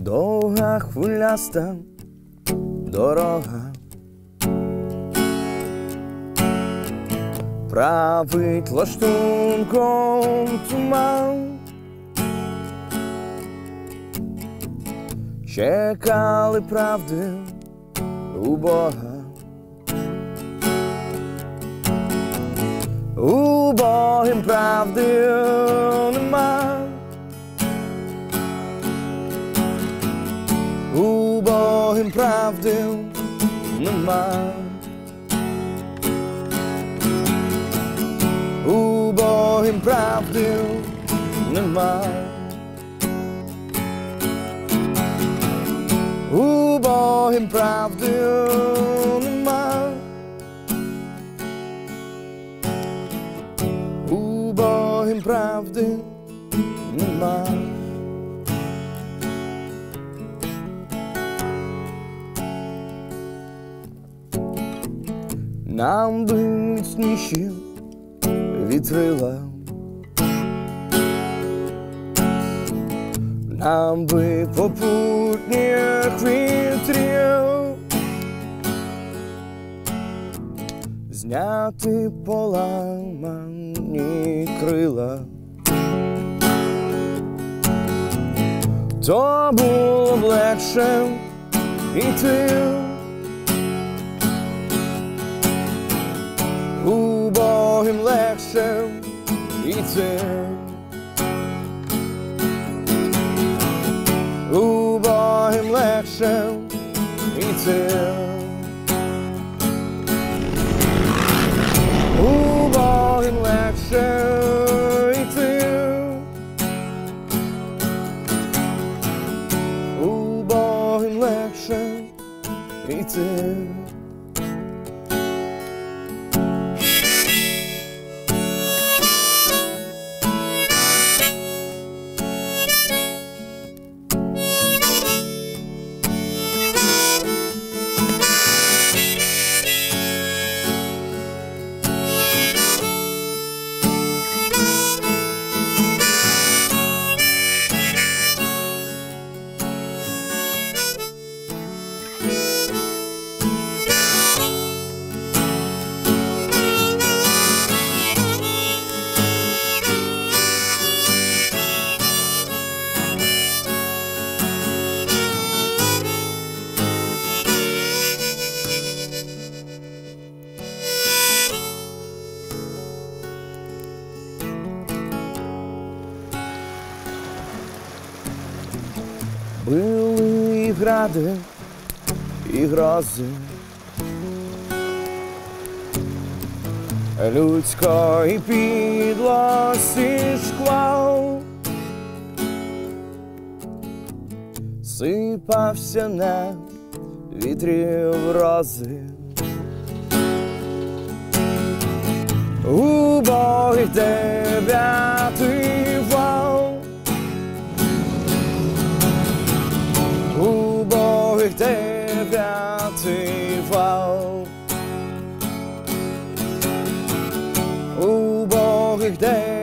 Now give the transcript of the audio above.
Довга хвиляста дорога править лаштунком туман. Чекали правди у Бога, у Богім правди нема. У Богім правди нема. У Богім правди нема. У Богім правди нема. У Богім правди нема. Нам би міцніші вітрила, нам би попутніх вітрів, зняти поламані крила. То було б легше йти. У Богім легше йти. У Богім легше йти. У Богім легше йти. У Богім легше йти. Били і гради, і грози, людської підлості шквал сипався на вітрів рози. Убогий дев'ятий вал, убогих дев'ятий вал, убогих дев'ятий вал.